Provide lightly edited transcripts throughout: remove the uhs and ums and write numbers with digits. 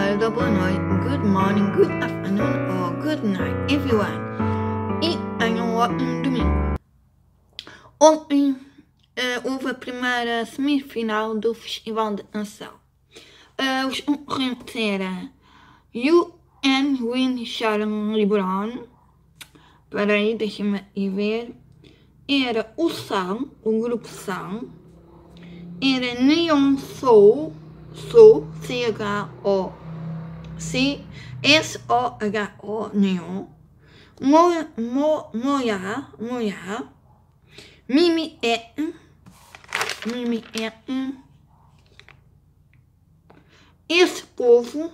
tarde, boa noite, good morning, good afternoon or good night, everyone. E tenham um ótimo domingo. Ontem houve a primeira semifinal do Festival de Canção. Os concorrentes eram You and Win Sharon LeBron. Para aí, deixem-me ver. Era o Sun, o grupo Sun. Era Neon Soul, C-H-O, S-O-H-O, Neon. Moya, Mimi é. Esse povo,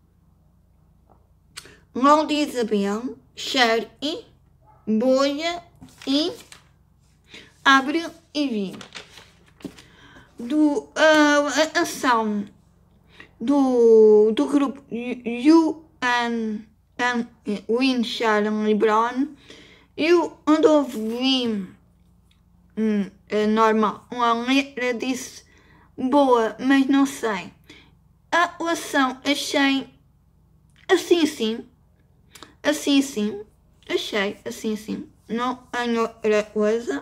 Laura Isabel, Cher e Boia e Abril e Vinho. A ação do grupo You and Win Sharon LeBron, eu ouvi normal, uma letra disse boa, mas não sei. A atuação achei assim, achei assim, não há outra coisa.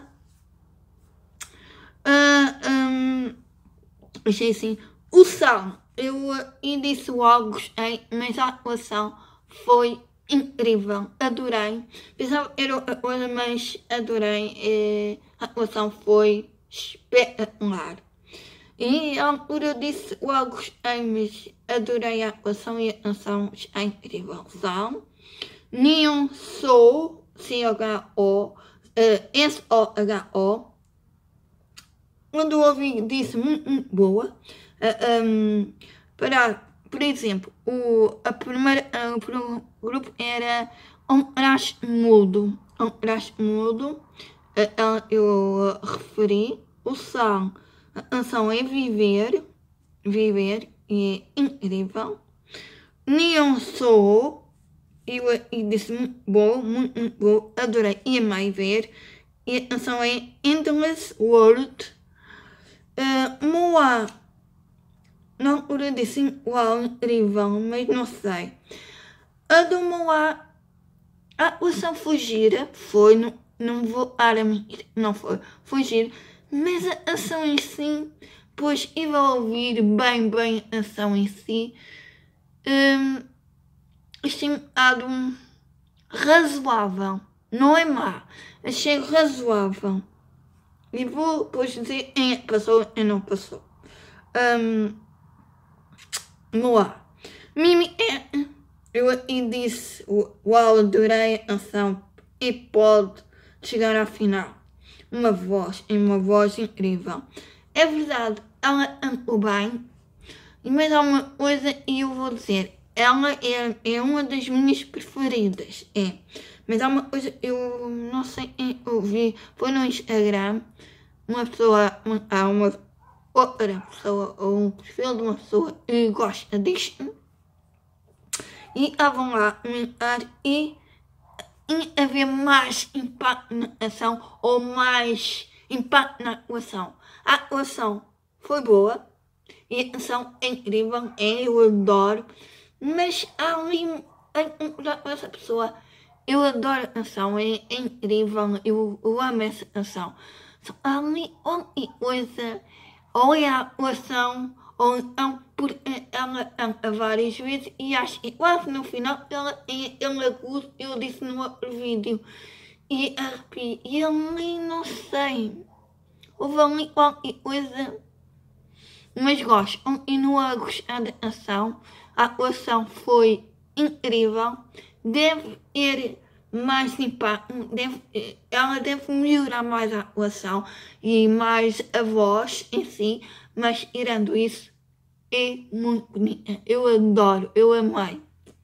Achei assim, o som, eu disse logo, gostei, mas a atuação foi incrível, adorei. Pensava que era outra coisa, mas adorei, a atuação foi espetacular. E à altura eu disse logo, gostei, mas adorei a atuação e a canção está incrível. São Neon Soul, C-H-O, S-O-H-O. Quando eu ouvi, disse muito boa. Por exemplo, o grupo era Um Traje Mudo. Eu referi. O som, a canção é Viver, e é incrível. Neon Soul, eu disse muito bom, adorei e amei ver. E a canção é Endless World. Moa, na altura disse uau, incrível, mas não sei. A do Moa, a atuação foi gira, não vou dar a mentir, não foi gira, mas a ação em si, pois eu vou ouvir bem a ação em si, achei um bocado razoável, não é má, achei razoável. E vou depois dizer quem passou e não passou. Moa. Mimi é. Eu disse, uau, adorei a canção e pode chegar à final. Uma voz incrível. É verdade, ela cantou bem, mas há uma coisa e eu vou dizer, ela é uma das minhas preferidas, mas há uma coisa, eu não sei quem eu vi, foi no Instagram, há uma outra pessoa, ou um perfil de uma pessoa que gosta disto, e estavam lá a comentar e haver mais impacto na ação, ou mais impacto na atuação. A atuação foi boa, e a ação é incrível, eu adoro, mas há ali essa pessoa, eu adoro a canção, é incrível, eu amo essa canção. Há ali outra coisa, ou é a atuação, ou então porque ela canta várias vezes e acho que quase no final ela agudo, eu disse no outro vídeo, e arrepio, e ali não sei, houve ali qualquer coisa, mas gosto, continuo a gostar da canção, a atuação foi incrível, deve ter mais impacto, ela deve melhorar mais a atuação e mais a voz em si, mas tirando isso, é muito bonita, eu adoro, eu amei.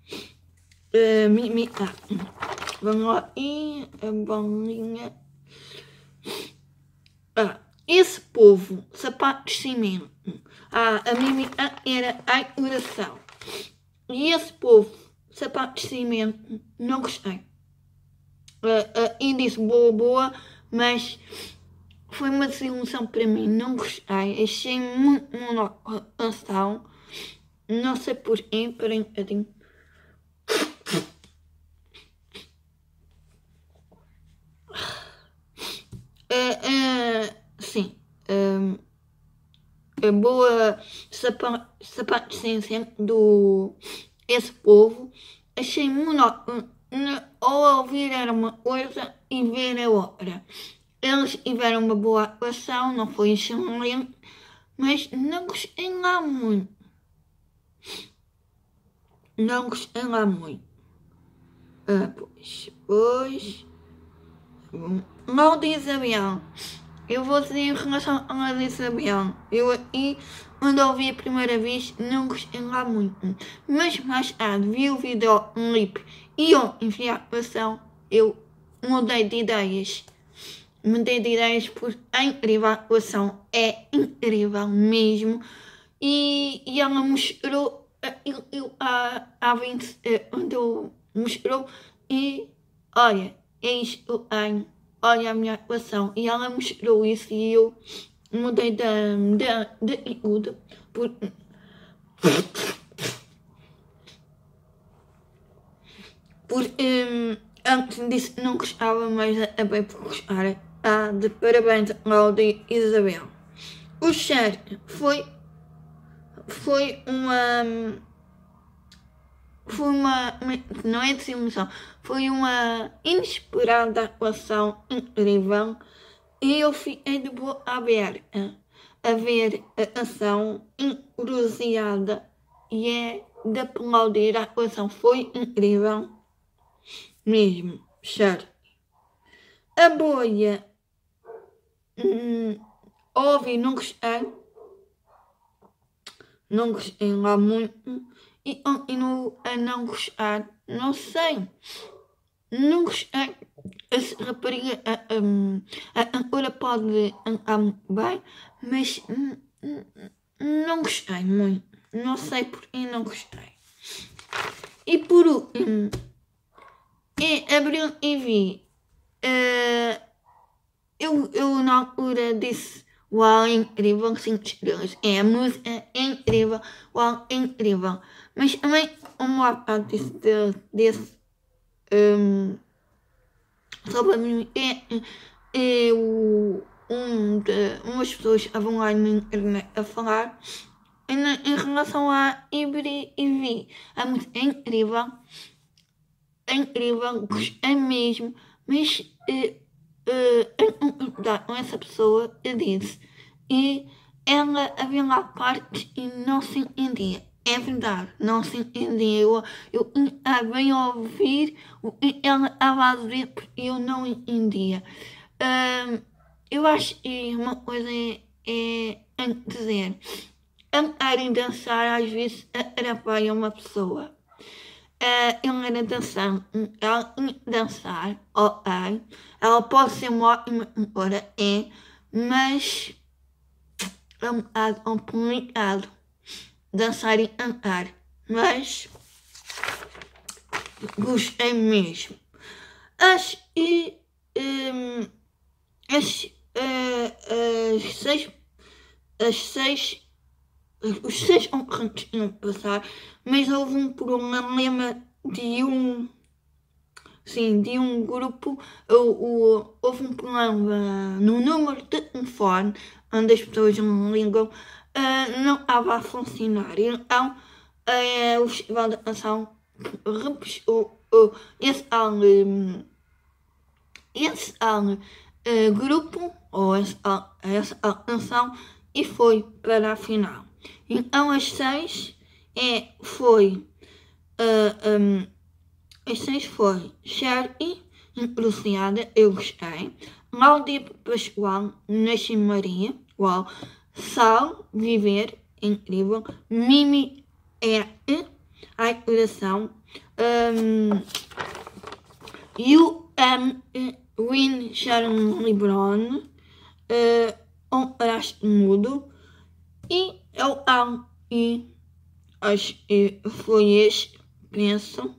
Vamos lá, e a bolinha. Esse povo, sapato de cimento, a Mimi era a coração, e esse povo, sapato de cimento, não gostei. E disse boa, mas foi uma desilusão para mim, não gostei, achei muito monótono a canção, Não sei porquê, peraí um bocadinho. Sim. A boa sapato cinza do esse povo. Achei monótono ao ouvir era uma coisa e ver a outra. Eles tiveram uma boa atuação, não foi excelente, mas não gostei lá muito. Não gostei lá muito. Pois. Mal de Isabel. Eu vou dizer em relação a mal de Isabel. Eu aqui, quando ouvi a primeira vez, não gostei lá muito. Mas mais tarde vi o videoclipe e eu enviei a atuação, eu mudei de ideias. Mudei de ideias porque é incrível, a atuação é incrível mesmo. E ela mostrou há 20 quando mostrou e olha, é isto que eu tenho, olha a minha atuação. E ela mostrou isso e eu mudei de atitude porque antes disso não gostava, mas acabei por gostar. De parabéns a Cláudia e Isabel. O Cher foi uma não é desilusão, foi uma inesperada atuação incrível e eu fiquei de boa aberta a ver a ação encruzilhada e é de aplaudir. A atuação foi incrível mesmo, sério. A bolha ouvi, não gostei lá muito e continuo a não gostar, não sei, não gostei. A rapariga, a cantora pode cantar muito bem, mas não gostei muito, não sei porque não gostei. E por último, em Abril e vi, eu na altura disse: uau, é incrível, 5 estrelas. É, a música é incrível, uau, é incrível. Mas também, uma parte desse sobre mim, umas pessoas estavam lá na internet a falar em relação a Ibri e Vi. A música é incrível, gostei mesmo, mas com essa pessoa eu disse e ela havia lá partes e não se entendia. É verdade, não se entendia. Eu bem a ouvir o que ela estava a dizer porque eu não entendia. Eu acho que uma coisa é dizer, cantar e dançar às vezes atrapalha uma pessoa. Ele era dançar, ela dançar, ok, ela pode ser uma ótima cantora, mas é um bocado complicado dançar e cantar, mas gostei mesmo. Acho que os seis concorrentes iam passar, mas houve um problema de um grupo, houve um problema no número de telefone onde as pessoas não ligam, não estava a funcionar. Então o Festival da Canção repuxou esse grupo ou essa canção e foi para a final. Então as seis foi Sherry, Encruzilhada, eu gostei. Cláudia Pascoal, Nasci Maria, uau. Sal, Viver, incrível. Mimi, Ai Coração. Win Sharon Lebron, Paraste Mudo. E eu acho que foi este, penso.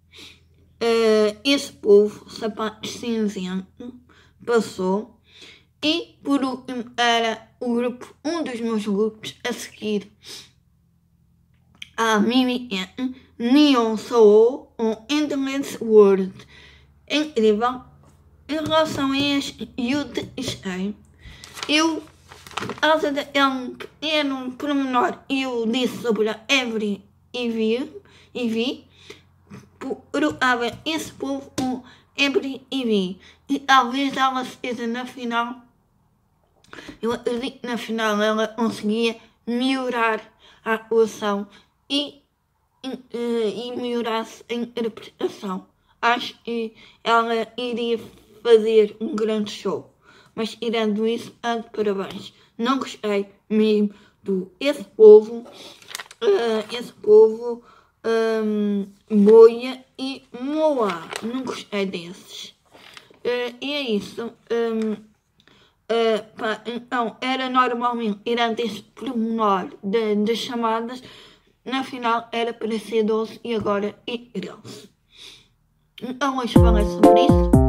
Esse povo, sapato cinzento, passou. E por último era o grupo, um dos meus grupos a seguir. A Mimi Neon Soul Endless World. Incrível. Em relação a este UTC, eu, por causa de um pequeno pormenor, eu disse sobre a Every EV, provável esse povo com Every EV, e talvez ela esteja na final. Eu acredito que na final ela conseguia melhorar a atuação e melhorar a interpretação. Acho que ela iria fazer um grande show. Mas tirando isso, parabéns. Não gostei mesmo esse povo, Boia e Moa. Não gostei desses. E é isso. Então, era normalmente, tirando este pormenor das chamadas, na final era para ser 12 e agora é 13. Então, hoje falei sobre isso.